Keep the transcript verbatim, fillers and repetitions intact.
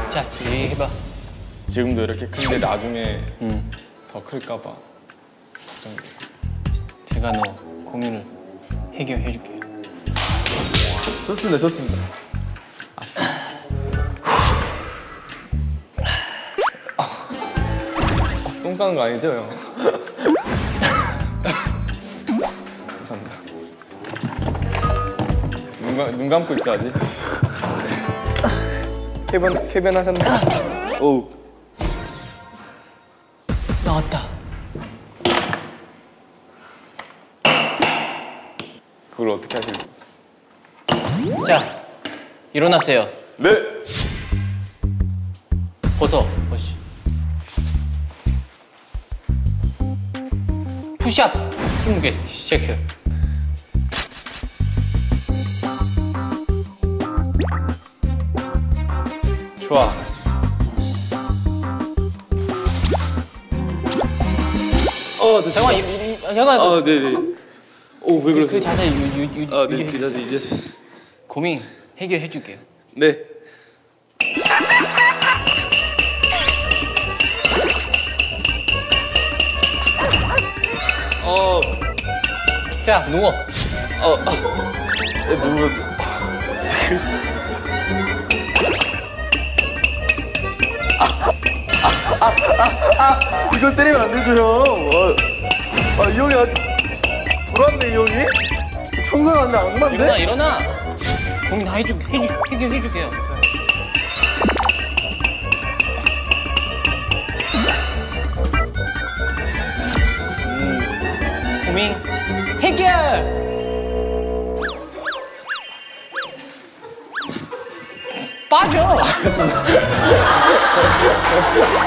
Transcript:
자, 얘기해봐. 지금도 이렇게 큰데 나중에 음. 더 클까봐 걱정돼. 제가 너 고민을 해결해줄게요. 좋습니다, 좋습니다. 아싸. 아, 똥 싸는 거 아니죠, 형? 감사합니다. 눈, 감, 눈 감고 있어야지. 쾌변, 쾌변하셨나? 오. 나왔다. 그걸 어떻게 하실래요? 자, 일어나세요. 네! 벗어, 벗이. 푸시업 스무 개 시작해요. 좋아. 어, 됐어. 잠깐만, 이, 이, 이, 잠깐만. 아, 네네. 오, 왜 그러세요? 그 자세 유, 유, 유, 아, 네, 유지해. 그 자세 이제. 고민 해결해줄게요. 네. 어. 자, 누워. 어, 아. 네, 누구. 아, 아, 아, 아, 이걸 때리면 안 되죠, 형. 아, 아, 이 형이 아주 불안네, 이 형이. 청소하는데 악마인데? 일어나, 일어나. 고민 다 해줄, 해줄, 해결해줄게요. 음, 고민 해결. 빠져.